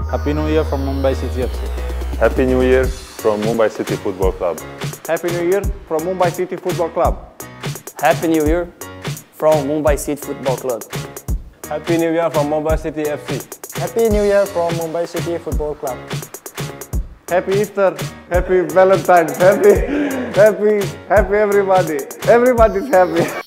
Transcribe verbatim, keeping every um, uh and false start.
Happy New Year from Mumbai City F C. Happy New Year from Mumbai City Football Club. Happy New Year from Mumbai City Football Club. Happy New Year from Mumbai City Football Club. Happy New Year from Mumbai City F C. Happy New Year from Mumbai City Football Club. Happy Easter, happy Valentine's, happy, happy, happy everybody. Everybody's happy.